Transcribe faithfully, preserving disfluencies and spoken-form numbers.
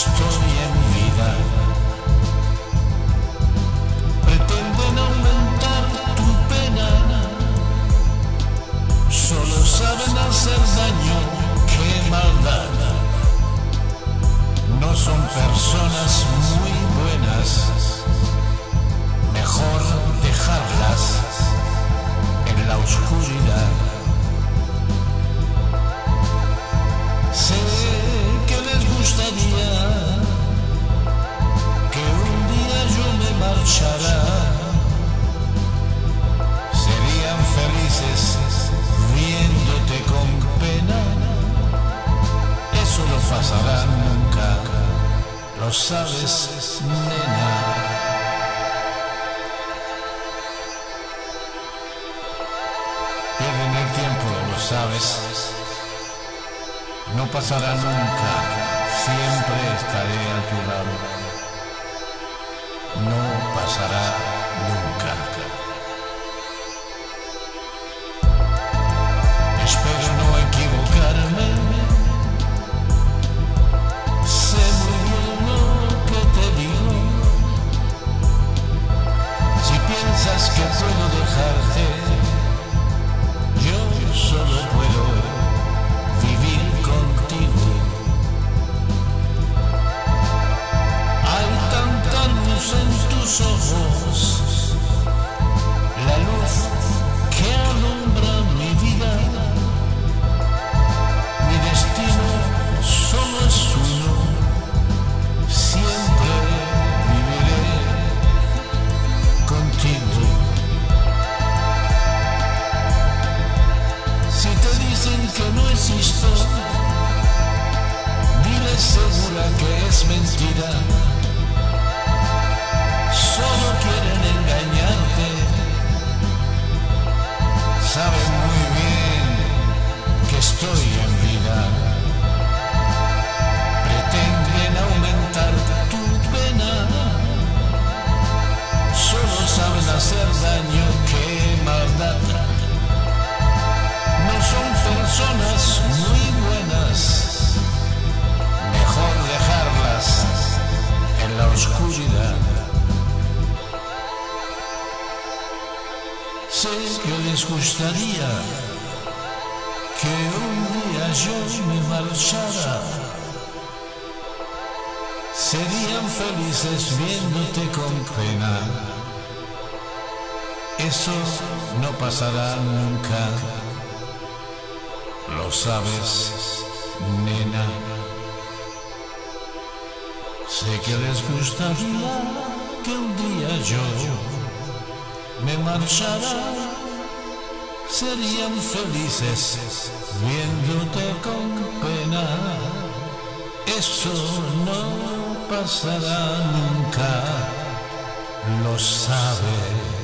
estoy en vida. Pretenden aumentar tu pena, solo saben hacer daño, qué maldad. No son personas muy buenas, mejor dejarlas en la oscuridad. Sé que les gustaría que un día yo me marchara. Serían felices viéndote con pena. Eso no pasará nunca, lo sabes, nena. Pierden el tiempo, lo sabes. No pasará nunca, siempre estaré a tu lado. No pasará nunca. Espero no equivocarme. Sé muy bien lo que te digo. Si piensas que puedo dejarte, yo solo puedo vivir contigo. Hay tanta luz en tus ojos, la luz que alumbra mi vida. Mi destino solo es uno, siempre viviré contigo. Si te dicen que no existo, diles segura que es mentira. Solo quieren engañarte. Saben muy bien que estoy en vida. Pretenden aumentar tu pena. Solo saben hacer daño, qué maldad. No son personas muy buenas, mejor dejarlas en la oscuridad. Sé que les gustaría que un día yo me marchara. Serían felices viéndote con pena. Eso no pasará nunca, lo sabes, nena. Sé que les gustaría que un día yo me marchara. Serían felices viéndote con pena. Eso no pasará nunca, lo sabes.